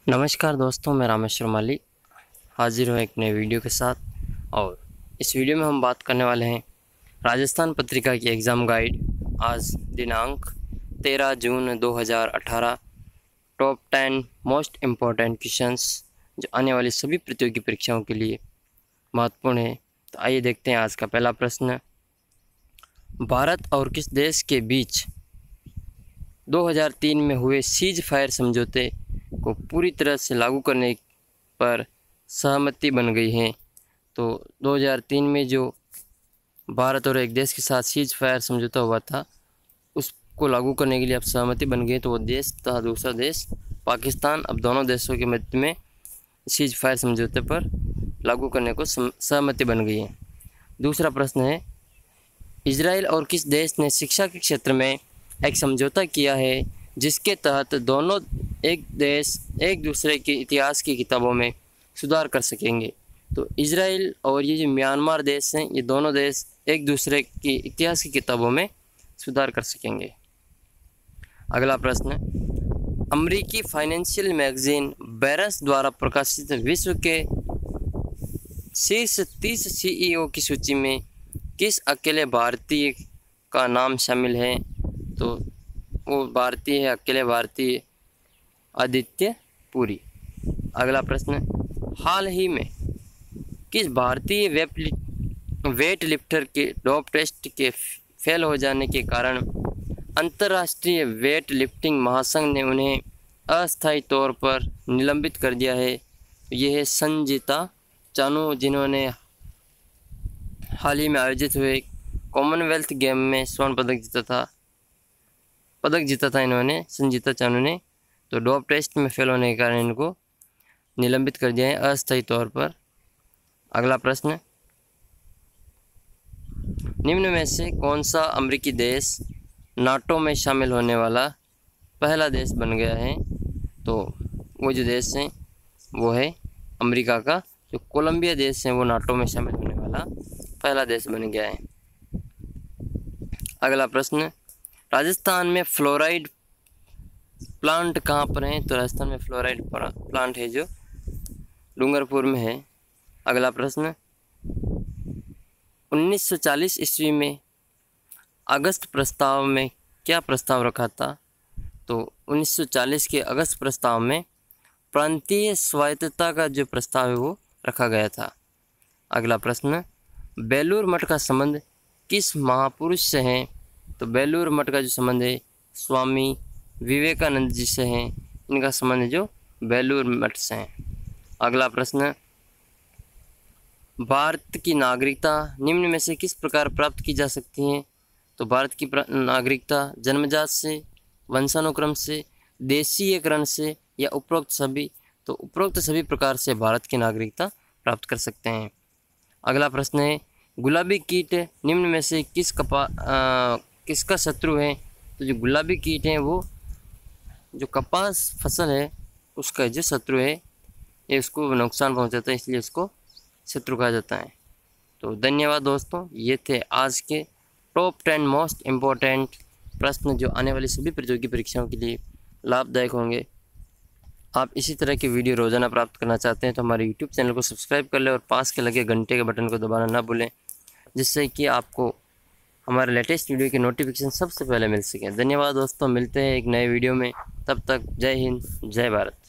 नमस्कार दोस्तों, मैं रामेश्वर माली हाजिर हूँ एक नए वीडियो के साथ। और इस वीडियो में हम बात करने वाले हैं राजस्थान पत्रिका की एग्ज़ाम गाइड। आज दिनांक 13 जून 2018 टॉप 10 मोस्ट इम्पॉर्टेंट क्वेश्चंस जो आने वाली सभी प्रतियोगी परीक्षाओं के लिए महत्वपूर्ण है। तो आइए देखते हैं आज का पहला प्रश्न। भारत और किस देश के बीच 2003 में हुए सीज फायर समझौते को पूरी तरह से लागू करने पर सहमति बन गई है। तो 2003 में जो भारत और एक देश के साथ सीज फायर समझौता हुआ था उसको लागू करने के लिए अब सहमति बन गई। तो वो देश तथा दूसरा देश पाकिस्तान अब दोनों देशों के मध्य में सीज फायर समझौते पर लागू करने को सहमति बन गई है। दूसरा प्रश्न है, इजराइल और किस देश ने शिक्षा के क्षेत्र में एक समझौता किया है जिसके तहत दोनों एक देश एक दूसरे के इतिहास की किताबों में सुधार कर सकेंगे। तो इजराइल और ये जो म्यांमार देश हैं, ये दोनों देश एक दूसरे की इतिहास की किताबों में सुधार कर सकेंगे। अगला प्रश्न, अमेरिकी फाइनेंशियल मैगजीन बैरस द्वारा प्रकाशित विश्व के शीर्ष 30 सीईओ की सूची में किस अकेले भारतीय का नाम शामिल है? तो वो भारतीय है, अकेले भारतीय आदित्य पुरी। अगला प्रश्न, हाल ही में किस भारतीय वेट लिफ्टर के डोप टेस्ट के फेल हो जाने के कारण अंतर्राष्ट्रीय वेट लिफ्टिंग महासंघ ने उन्हें अस्थायी तौर पर निलंबित कर दिया है? यह है संजीता चानू, जिन्होंने हाल ही में आयोजित हुए कॉमनवेल्थ गेम में स्वर्ण पदक जीता था इन्होंने, संजीता चानू ने। तो डोप टेस्ट में फेल होने के कारण इनको निलंबित कर दिया है अस्थायी तौर पर। अगला प्रश्न, निम्न में से कौन सा अमेरिकी देश नाटो में शामिल होने वाला पहला देश बन गया है? तो वो जो देश हैं वो है अमेरिका का जो कोलंबिया देश है, वो नाटो में शामिल होने वाला पहला देश बन गया है। अगला प्रश्न, राजस्थान में फ्लोराइड प्लांट कहाँ पर है? तो राजस्थान में फ्लोराइड प्लांट है जो डूंगरपुर में है। अगला प्रश्न, 1940 ईस्वी में अगस्त प्रस्ताव में क्या प्रस्ताव रखा था? तो 1940 के अगस्त प्रस्ताव में प्रांतीय स्वायत्तता का जो प्रस्ताव है वो रखा गया था। अगला प्रश्न, बेलूर मठ का संबंध किस महापुरुष से है? तो बेलूर मठ का जो संबंध है स्वामी विवेकानंद जी से हैं, इनका संबंध जो बेलूर मठ से है। अगला प्रश्न, भारत की नागरिकता निम्न में से किस प्रकार प्राप्त की जा सकती है? तो भारत की नागरिकता जन्मजात से, वंशानुक्रम से, देशीयकरण से या उपरोक्त सभी? तो उपरोक्त सभी प्रकार से भारत की नागरिकता प्राप्त कर सकते हैं। अगला प्रश्न है, गुलाबी कीट निम्न में से किसका शत्रु है? तो जो गुलाबी कीट हैं वो जो कपास फसल है उसका जो शत्रु है, ये उसको नुकसान पहुंचाता है, इसलिए उसको शत्रु कहा जाता है। तो धन्यवाद दोस्तों, ये थे आज के टॉप 10 मोस्ट इम्पोर्टेंट प्रश्न जो आने वाली सभी प्रतियोगी परीक्षाओं के लिए लाभदायक होंगे। आप इसी तरह के वीडियो रोज़ाना प्राप्त करना चाहते हैं तो हमारे यूट्यूब चैनल को सब्सक्राइब कर लें और पास के लगे घंटे के बटन को दबाना ना भूलें, जिससे कि आपको हमारे लेटेस्ट वीडियो के नोटिफिकेशन सबसे पहले मिल सके। धन्यवाद दोस्तों, मिलते हैं एक नए वीडियो में, तब तक जय हिंद, जय भारत।